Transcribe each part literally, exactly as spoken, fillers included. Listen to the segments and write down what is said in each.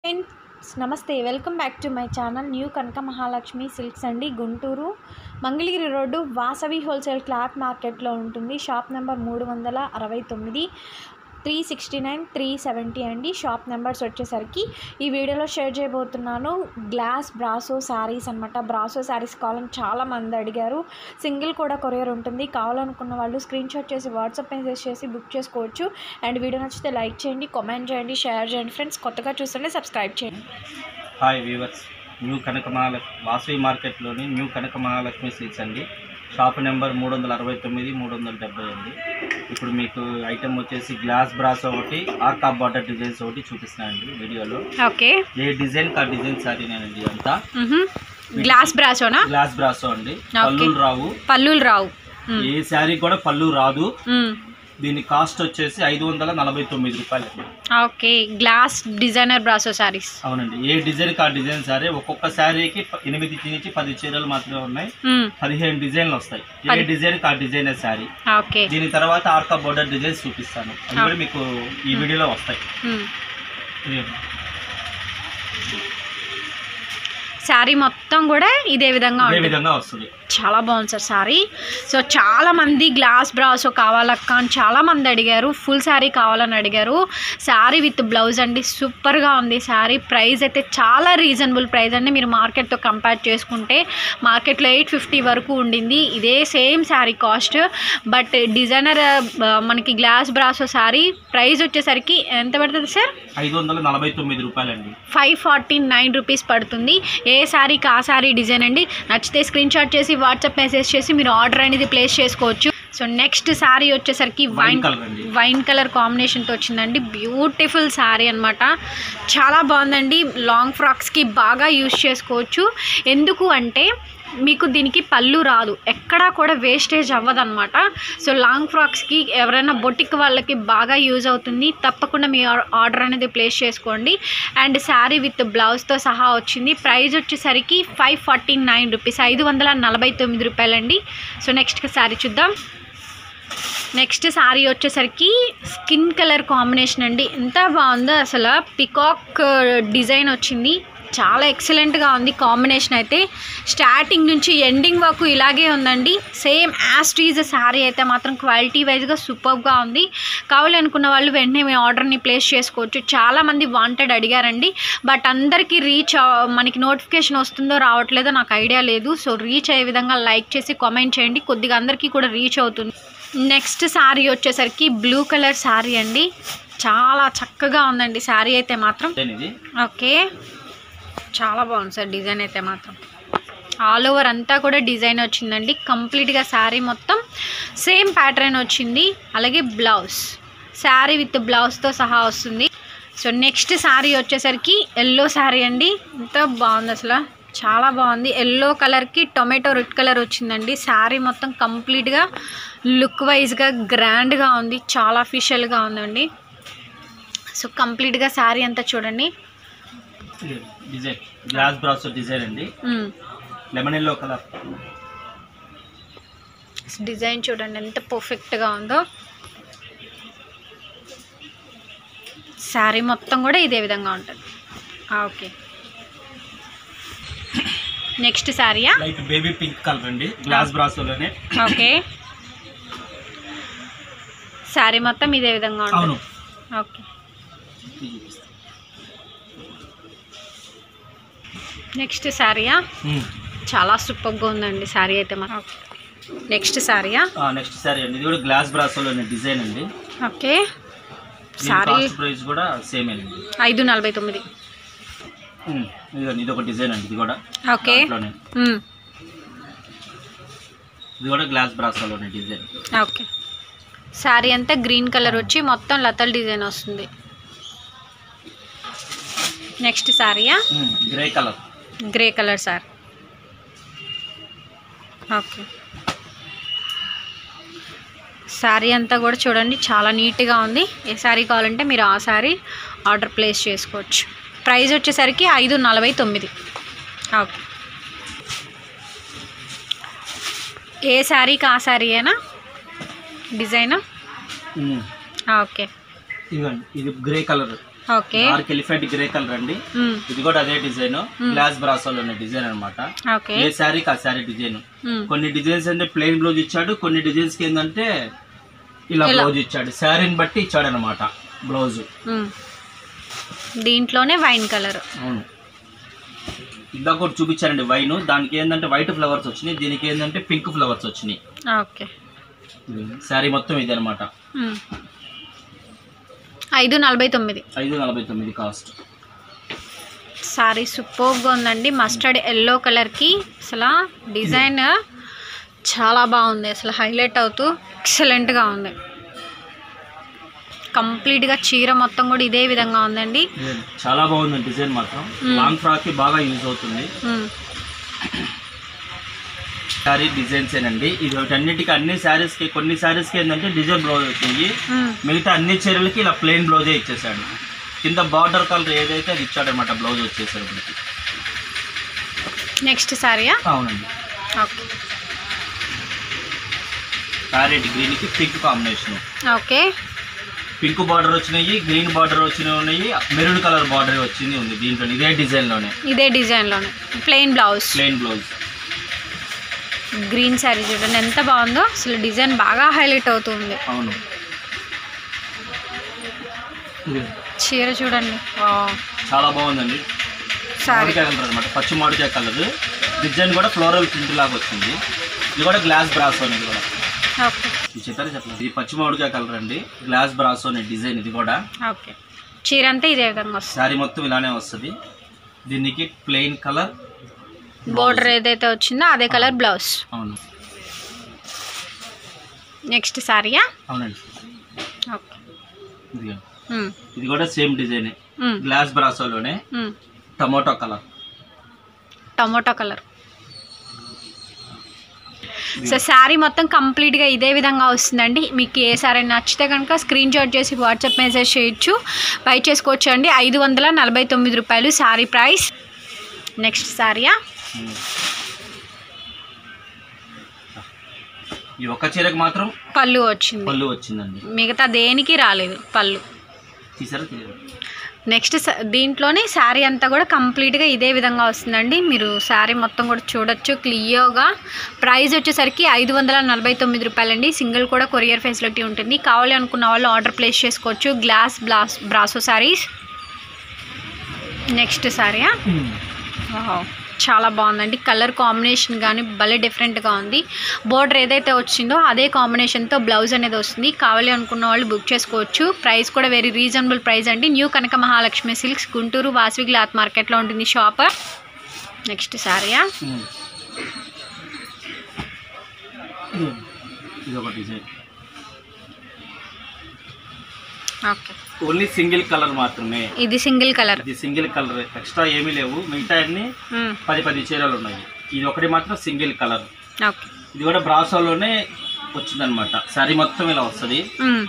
Friends నమస్తే, welcome back to my channel new Kanaka Mahalakshmi silks అండి. Guntur Mangalagiri road Vasavi wholesale cloth మార్కెట్లో ఉంటుంది. షాప్ నెంబర్ మూడు వందల అరవై తొమ్మిది three sixty nine three seventy అండి. షాప్ నెంబర్స్ వచ్చేసరికి ఈ వీడియోలో షేర్ చేయబోతున్నాను. గ్లాస్ బ్రాసో శారీస్ అనమాట. బ్రాసో శారీస్ కావాలని చాలామంది అడిగారు. సింగిల్ కూడా కొరియర్ ఉంటుంది. కావాలనుకున్న వాళ్ళు స్క్రీన్ షాట్ చేసి వాట్సాప్ మెసేజ్ చేసి బుక్ చేసుకోవచ్చు. అండ్ వీడియో నచ్చితే లైక్ చేయండి, కామెంట్ చేయండి, షేర్ చేయండి. ఫ్రెండ్స్ కొత్తగా చూస్తుంటే సబ్స్క్రైబ్ చేయండి. Hi viewers, new Kanaka Mahalakshmi Vasavi మార్కెట్లోని న్యూ కనక మహాలక్ష్మి సిల్క్స్ అండి. షాప్ నెంబర్ మూడు వందల అరవై తొమ్మిది మూడు వందల డెబ్బై అండి. ఇప్పుడు మీకు ఐటమ్ వచ్చేసి గ్లాస్ బ్రాసో ఒకటి, ఆర్కా బార్డర్ డిజైన్స్ ఒకటి చూపిస్తున్నానండి వీడియోలో. ఓకే, ఏ డిజైన్ కా డిజైన్ సారీనేనండి అంతా. గ్లాస్ బ్రాసోనా? గ్లాస్ బ్రాసో అండి. పల్లులు రావు, పల్లులు రావు, ఏ శారీ కూడా పళ్ళు రాదు. దీని కాస్ట్ వచ్చేసి ఐదు వందల నలభై తొమ్మిది రూపాయలు. Okay, glass designer brasso saris. అవునండి, ఏ డిజైన్ కా డిజైన్ శారీ. ఒక్కొక్క శారీకి ఎనిమిది నుంచి పది చీరలు మాత్రమే ఉన్నాయి. పదిహేను డిజైన్లు వస్తాయి. ఏ డిజైన్ కా డిజైనర్ శారీ. ఓకే, దీని తర్వాత ఆర్కా బోర్డర్ డిజైన్స్ చూపిస్తాను. అవి కూడా మీకు ఈ వీడియోలో వస్తాయి. శారీ మొత్తం కూడా ఇదే విధంగా విధంగా వస్తుంది. చాలా బాగుంది సార్ శారీ. సో చాలా మంది గ్లాస్ బ్రాసో కావాలక్క అని చాలా మంది అడిగారు. ఫుల్ శారీ కావాలని అడిగారు. శారీ విత్ బ్లౌజ్ అండి, సూపర్గా ఉంది శారీ. ప్రైస్ అయితే చాలా రీజనబుల్ ప్రైస్ అండి. మీరు మార్కెట్తో కంపేర్ చేసుకుంటే మార్కెట్లో ఎయిట్ ఫిఫ్టీ వరకు ఉండింది ఇదే same sari cost. But designer మనకి గ్లాస్ బ్రాసో శారీ ప్రైస్ వచ్చేసరికి ఎంత పడుతుంది సార్? ఐదు వందల నలభై తొమ్మిది రూపాయలండి. ఫైవ్ ఫార్టీ నైన్ రూపీస్ పడుతుంది. ఏ శారీకి ఆ శారీ డిజైన్ అండి. నచ్చితే స్క్రీన్ షాట్ చేసి వాట్సాప్ మెసేజ్ చేసి మీరు ఆర్డర్ అనేది ప్లేస్ చేసుకోవచ్చు. సో నెక్స్ట్ శారీ వచ్చేసరికి వైన్ వైన్ కలర్ కాంబినేషన్తో వచ్చిందండి. బ్యూటిఫుల్ శారీ అనమాట. చాలా బాగుందండి. లాంగ్ ఫ్రాక్స్కి బాగా యూజ్ చేసుకోవచ్చు. ఎందుకు అంటే మీకు దీనికి పళ్ళు రాదు, ఎక్కడా కూడా వేస్టేజ్ అవ్వదన్నమాట. సో లాంగ్ ఫ్రాక్స్కి ఎవరైనా బొటిక్ వాళ్ళకి బాగా యూజ్ అవుతుంది. తప్పకుండా మీ ఆర్డర్ అనేది ప్లేస్ చేసుకోండి. అండ్ శారీ విత్ బ్లౌజ్తో సహా వచ్చింది. ప్రైస్ వచ్చేసరికి ఫైవ్ ఫార్టీ నైన్ రూపీస్ ఐదు వందల నలభై తొమ్మిది రూపాయలండి. సో నెక్స్ట్ శారీ చూద్దాం. నెక్స్ట్ శారీ వచ్చేసరికి స్కిన్ కలర్ కాంబినేషన్ అండి. ఎంత బాగుందో అసలు. పికాక్ డిజైన్ వచ్చింది. చాలా ఎక్సలెంట్గా ఉంది కాంబినేషన్ అయితే. స్టార్టింగ్ నుంచి ఎండింగ్ వరకు ఇలాగే ఉందండి. సేమ్ యాస్టీజ్ శారీ అయితే మాత్రం క్వాలిటీ వైజ్గా సూపర్గా ఉంది. కావాలి అనుకున్న వాళ్ళు వెంటనే మీ ఆర్డర్ని ప్లేస్ చేసుకోవచ్చు. చాలామంది వాంటెడ్ అడిగారండి. బట్ అందరికీ రీచ్ మనకి నోటిఫికేషన్ వస్తుందో రావట్లేదో నాకు ఐడియా లేదు. సో రీచ్ అయ్యే విధంగా లైక్ చేసి కామెంట్ చేయండి. కొద్దిగా అందరికీ కూడా రీచ్ అవుతుంది. నెక్స్ట్ శారీ వచ్చేసరికి బ్లూ కలర్ శారీ అండి. చాలా చక్కగా ఉందండి శారీ అయితే మాత్రం. ఓకే, చాలా బాగుంది సార్ డిజైన్ అయితే మాత్రం. ఆల్ ఓవర్ అంతా కూడా డిజైన్ వచ్చిందండి. కంప్లీట్గా శారీ మొత్తం సేమ్ ప్యాటర్న్ వచ్చింది. అలాగే బ్లౌజ్, శారీ విత్ బ్లౌజ్తో సహా వస్తుంది. సో నెక్స్ట్ శారీ వచ్చేసరికి ఎల్లో శారీ అండి. ఎంత బాగుంది అసలు, చాలా బాగుంది. ఎల్లో కలర్కి టొమాటో రెడ్ కలర్ వచ్చిందండి. శారీ మొత్తం కంప్లీట్గా లుక్ వైజ్గా గ్రాండ్గా ఉంది. చాలా అఫీషియల్గా ఉందండి. సో కంప్లీట్గా శారీ అంతా చూడండి. డిజైన్ గ్లాస్ బ్రాసో డిజైన్ అండి. లెమన్ ఎల్లో కలర్ డిజైన్ చూడండి ఎంత పర్ఫెక్ట్గా ఉందో. శారీ మొత్తం కూడా ఇదే విధంగా ఉంటుంది. ఓకే, నెక్స్ట్ శారీయా? లైట్ బేబీ పింక్ కలర్ అండి, గ్లాస్ బ్రాసోలోనే. ఓకే, శారీ మొత్తం ఇదే విధంగా ఉంటుంది. ఓకే, నెక్స్ట్ శారీయా? చాలా సూపర్గా ఉందండి శారీ అయితే మాత్రం. నెక్స్ట్ శారీయా? నెక్స్ట్ శారీ అండి. ఇది కూడా గ్లాస్ బ్రాసోలోనే డిజైన్ అండి. ఓకే, శారీ ప్రైస్ కూడా సేమ్ అండి, ఐదు నలభై తొమ్మిది. ఇది ఒక డిజైన్ అండి. ఇది కూడా ఓకే, ఇది కూడా గ్లాస్ బ్రాసోలోనే డిజైన్. ఓకే, శారీ అంతా గ్రీన్ కలర్ వచ్చి మొత్తం లతల్ డిజైన్ వస్తుంది. నెక్స్ట్ శారీయా? Grey colour, grey colour sir. Okay, sari అంతా కూడా చూడండి చాలా నీట్గా ఉంది. ఏ శారీ కావాలంటే మీరు ఆ శారీ ఆర్డర్ ప్లేస్ చేసుకోవచ్చు. ప్రైస్ వచ్చేసరికి ఐదు నలభై తొమ్మిది. ఓకే, ఏ శారీకి ఆ శారీ అయినా డిజైన్. ఓకే, ఇది grey colour okay dark elephant grey colour అండి. ఇది కూడా అదే డిజైన్, గ్లాస్ బ్రాసోలో ఉన్న డిజైన్ అనమాట. ఏ శారీకి ఆ శారీ డిజైన్. కొన్ని డిజైన్స్ అంటే ప్లెయిన్ బ్లౌజ్ ఇచ్చాడు, కొన్ని డిజైన్స్ కి ఏంటంటే ఇలా బ్లౌజ్ ఇచ్చాడు, శారీని బట్టి ఇచ్చాడు అనమాట బ్లౌజ్. దీంట్లోనే వైన్ కలర్. అవును, ఇందాక ఒకటి చూపించారండి వైన్, దానికి ఏంటంటే వైట్ ఫ్లవర్స్ వచ్చినాయి, దీనికి ఏంటంటే పింక్ ఫ్లవర్స్ వచ్చినాయి. ఓకే శారీ మొత్తం ఇది అనమాట. ఐదు నలభై తొమ్మిది ఐదు నలభై తొమ్మిది కాస్ట్. సారీ సూపర్గా ఉందండి, మస్టర్డ్ ఎల్లో కలర్కి అసలు డిజైన్ చాలా బాగుంది, అసలు హైలైట్ అవుతూ ఎక్సలెంట్గా ఉంది. కంప్లీట్గా చీర మొత్తం కూడా ఇదే విధంగా ఉందండి, చాలా బాగుంది డిజైన్ మాత్రం. లాంగ్ ఫ్రాక్ కి బాగా యూజ్ అవుతుంది. శారీ డిజైన్స్ ఏనండి ఇది అన్నిటికీ, అన్ని శారీస్ కి కొన్ని శారీస్ కి ఏంటంటే డిజైన్ బ్లౌజ్ వచ్చింది, మిగతా అన్ని చీరలకి ఇలా ప్లెయిన్ బ్లౌజే ఇచ్చేసాడు. కింద బార్డర్ కలర్ ఏదైతే అది ఇచ్చాడు అనమాట, బ్లౌజ్ వచ్చేసాడు. నెక్స్ట్ శారీయా? అవునండి, ప్యారెట్ గ్రీన్ కి pink combination. Okay, pink border వచ్చినాయి, గ్రీన్ బార్డర్ వచ్చినాయి ఉన్నాయి, మెరూన్ కలర్ బార్డర్ వచ్చింది ఉంది దీంట్లో. ఇదే డిజైన్ లోనే ఇదే డిజైన్ లోనే plain blouse. Plain blouse green sari చూడండి ఎంత బాగుందో, అసలు డిజైన్ బాగా హైలైట్ అవుతుంది. అవును, చీర చూడండి చాలా బాగుందండి. మామిడికాయ కలర్ అనమాట, పచ్చి మామిడికాయ కలర్. డిజైన్ కూడా ఫ్లోరల్ ప్రింట్ లాగా వచ్చింది. ఇది కూడా గ్లాస్ బ్రాసో అనేది కూడా చెప్పారు చెప్పలేదు. ఇది పచ్చి మామిడికాయ కలర్ అండి, గ్లాస్ బ్రాసో అనే డిజైన్. ఇది కూడా ఓకే, చీర అంతా ఇదే విధంగా వస్తుంది, శారీ మొత్తం ఇలానే వస్తుంది. దీనికి ప్లెయిన్ కలర్ బోర్డర్ ఏదైతే వచ్చిందో అదే కలర్ బ్లౌజ్. అవును, నెక్స్ట్ శారీయా? అవునండి, ఓకే ఇది కూడా సేమ్ డిజైన్, గ్లాస్ బ్రాసోలోనే tomato colour. Tomato colour. So sari మొత్తం కంప్లీట్గా ఇదే విధంగా వస్తుందండి. మీకు ఏ శారీ నచ్చితే కనుక స్క్రీన్ షాట్ చేసి వాట్సాప్ మెసేజ్ చేయొచ్చు, బై చేసుకోవచ్చు అండి. ఐదు వందల నలభై తొమ్మిది రూపాయలు శారీ ప్రైస్. నెక్స్ట్ శారీయా? ఈ ఒక్క చీరకు మాత్రం పళ్ళు వచ్చింది, పళ్ళు వచ్చిందండి, మిగతా దేనికి రాలేదు పళ్ళు. నెక్స్ట్ దీంట్లోనే శారీ అంతా కూడా కంప్లీట్గా ఇదే విధంగా వస్తుందండి. మీరు శారీ మొత్తం కూడా చూడొచ్చు క్లియర్గా. ప్రైస్ వచ్చేసరికి ఐదు వందల నలభై తొమ్మిది రూపాయలండి. సింగిల్ కూడా కొరియర్ ఫెసిలిటీ ఉంటుంది. కావాలి అనుకున్న వాళ్ళు ఆర్డర్ ప్లేస్ చేసుకోవచ్చు. గ్లాస్ బ్లాస్ బ్రాసో శారీస్. నెక్స్ట్ శారీయా? చాలా బాగుందండి, కలర్ కాంబినేషన్ కానీ భలే డిఫరెంట్గా ఉంది. బోర్డర్ ఏదైతే వచ్చిందో అదే కాంబినేషన్తో బ్లౌజ్ అనేది వస్తుంది. కావాలి అనుకున్న వాళ్ళు బుక్ చేసుకోవచ్చు. ప్రైస్ కూడా వెరీ రీజనబుల్ ప్రైస్ అండి. New Kanaka Mahalakshmi silks, Guntur Vasavi cloth మార్కెట్లో ఉంటుంది షాప్. నెక్స్ట్ శారీయా? ఓకే, ఓన్లీ సింగిల్ కలర్ మాత్రమే. ఇది సింగిల్ కలర్, ఇది సింగిల్ కలర్, ఎక్స్ట్రా ఏమీ లేవు. మిగతా అన్ని పది పది చీరలు ఉన్నాయి, ఇది ఒకటి మాత్రం సింగిల్ కలర్. ఓకే, ఇది కూడా బ్రాసోలోనే వచ్చిందనమాట. సారీ మొత్తం ఇలా వస్తుంది.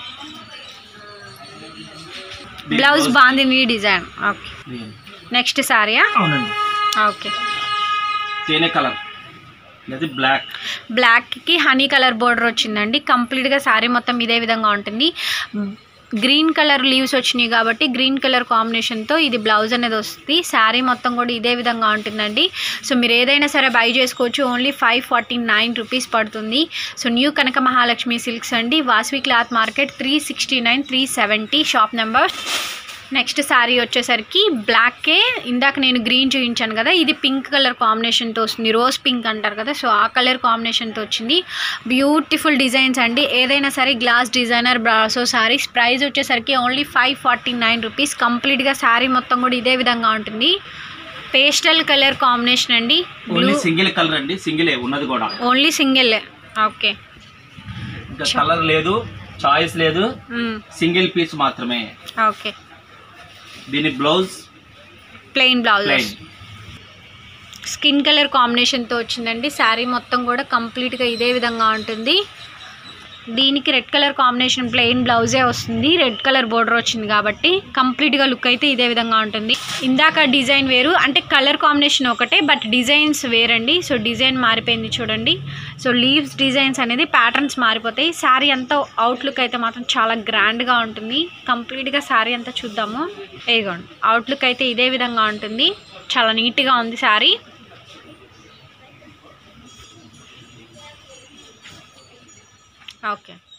Blouse bandhani design. Okay, next శారీయా? అవునండి, ఓకే, తేనె కలర్. ఇది బ్లాక్, బ్లాక్ కి హనీ కలర్ బోర్డర్ వచ్చిందండి. కంప్లీట్ గా శారీ మొత్తం ఇదే విధంగా ఉంటుంది. గ్రీన్ కలర్ లీవ్స్ వచ్చినాయి కాబట్టి గ్రీన్ కలర్ కాంబినేషన్తో ఇది బ్లౌజ్ అనేది వస్తుంది. శారీ మొత్తం కూడా ఇదే విధంగా ఉంటుందండి. సో మీరు ఏదైనా సరే బై చేసుకోవచ్చు. Only five forty nine rupees పడుతుంది. So new Kanaka Mahalakshmi silks అండి, Vasavi cloth market, three sixty nine three seventy shop number. Next sari వచ్చేసరికి బ్లాక్కే, ఇందాక నేను గ్రీన్ చూపించాను కదా, ఇది పింక్ కలర్ కాంబినేషన్తో వస్తుంది. రోజ్ పింక్ అంటారు కదా, సో ఆ కలర్ కాంబినేషన్తో వచ్చింది. బ్యూటిఫుల్ డిజైన్స్ అండి. ఏదైనా సరే glass designer brasso saris. Price వచ్చేసరికి only five forty nine rupees. కంప్లీట్గా శారీ మొత్తం కూడా ఇదే విధంగా ఉంటుంది. పేస్టల్ కలర్ కాంబినేషన్ అండి. ఓన్లీ సింగిల్ కలర్ అండి, సింగిల్ ఉన్నది కూడా ఓన్లీ సింగిల్. ఓకే, కలర్ లేదు, చాయిస్ లేదు, సింగిల్ పీస్ మాత్రమే. ఓకే, దీని blouse plain blouse, skin colour కాంబినేషన్తో వచ్చిందండి. శారీ మొత్తం కూడా కంప్లీట్గా ఇదే విధంగా ఉంటుంది. దీనికి రెడ్ కలర్ కాంబినేషన్ ప్లెయిన్ బ్లౌజే వస్తుంది, రెడ్ కలర్ బోర్డర్ వచ్చింది కాబట్టి కంప్లీట్గా లుక్ అయితే ఇదే విధంగా ఉంటుంది. ఇందాక డిజైన్ వేరు, అంటే కలర్ కాంబినేషన్ ఒకటే బట్ డిజైన్స్ వేరండి. సో డిజైన్ మారిపోయింది చూడండి. సో లీవ్స్ డిజైన్స్ అనేది ప్యాటర్న్స్ మారిపోతాయి. శారీ అంతా అవుట్లుక్ అయితే మాత్రం చాలా గ్రాండ్గా ఉంటుంది. కంప్లీట్గా శారీ అంతా చూద్దాము. ఏగోండి అవుట్లుక్ అయితే ఇదే విధంగా ఉంటుంది, చాలా నీట్గా ఉంది శారీ. ఓకే.